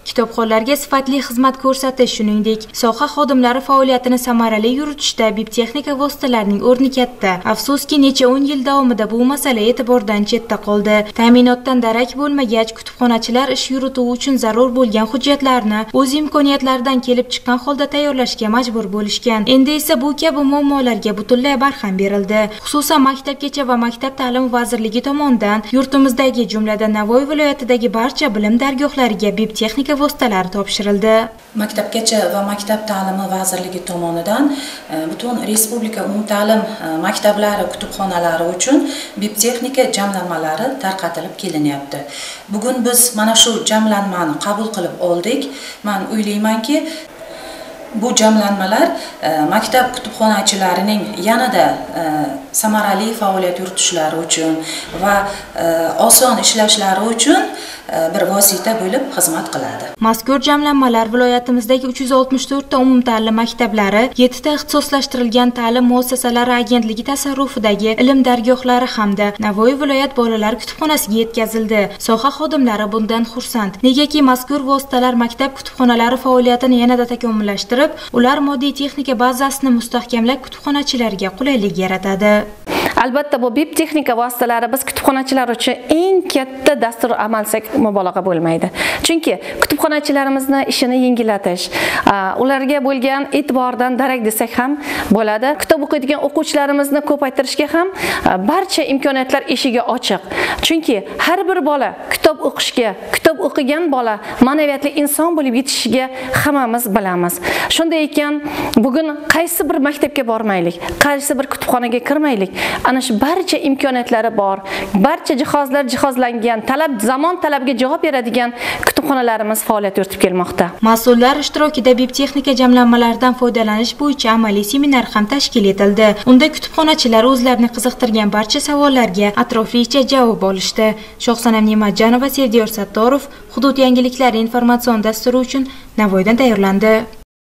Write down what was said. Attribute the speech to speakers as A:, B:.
A: Kitobxonlarga sifatli xizmat ko'rsatish, shuningdek, soha xodimlari faoliyatini samarali yuritishda bibliotexnika vositalarining o'rni katta. Afsuski, necha 10 yil davomida bu masala e'tibordan chetda qoldi. Ta'minotdan darak bo'lmagach, kutubxonachilar ish yurutuvi uchun zarur bo'lgan hujjatlarni o'z imkoniyatlaridan kelib chiqqan holda tayyorlashga majbur bo'lishgan. Endi esa bu kabi muammolarga butunlay barham berildi. Xususan, Maktabgacha va Maktab ta'limi vazirligi tomonidan yurtimizdagi, jumladan Navoiy viloyatidagi barcha bilim dargohlariga bibliotexnika vositalari topshirildi.
B: Maktabgacha va Maktab ta'limi vazirligi tomonidan butun respublika umumta'lim maktablari kutubxonalari uchun bibliotexnika jamlanmalari tarqatilib kelinyapti. Bugun biz mana shu jamlanmani qabul qilib oldik. Men o'ylaymanki, bu jamlanmalar maktab kutubxonachilarining yanada samarali faoliyat yuritishlari uchun va oson ishlashlari uchun bir vosita bo'lib xizmat qiladi.
A: Mazkur jamlanmalar viloyatimizdagi 364 ta umumta'lim maktablari, 7 ta ixtisoslashtirilgan ta'lim muassasalari agentligi tasarrufidagi ilm dargohlari hamda Navoiy viloyat bolalar kutubxonasiga yetkazildi. Soha xodimlari bundan xursand. Negaki mazkur vositalar maktab kutubxonalari faoliyatini yanada takomillashtirib, ular moddiy texnika bazasini mustahkamlab kutubxonachilarga qulaylik yaratadi.
C: Albatta, bu bibliotexnika vositalari biz kutubxonachilar uchun eng katta dastur amalsak mubolag'a bo'lmaydi. Chunki kutubxonachilarimizni ishini yengillatish, ularga bo'lgan e'tibordan darak desak ham bo'ladi. Kitob o'qiydigan o'quvchilarimizni ko'paytirishga ham barcha imkoniyatlar eshigi ochiq. Chunki har bir bola kitob o'qishga, kitob o'qigan bola ma'naviyatli inson bo'lib yetishiga hammamiz bilamiz. Shunday ekan, bugun qaysi bir maktabga bormaylik, qaysi bir kutubxonaga kirmaylik. Ana shu barcha imkoniyatlari bor, barcha jihozlar jihozlangan, zamon talabiga javob beradigan kutubxonalarimiz faoliyat yuritib kelmoqda.
A: Mas'ullar ishtirokida bibliotexnika jamlanmalaridan foydalanish bo'yicha amaliy seminar ham tashkil etildi. Unda kutubxonachilar o'zlarini qiziqtirgan barcha savollarga atroflicha javob olishdi. Shohsanam Ne'matjonova, Sevdiyor Sattorov, Hudud yangiliklari informatsion dasturi uchun Navoiydan tayyorlandi.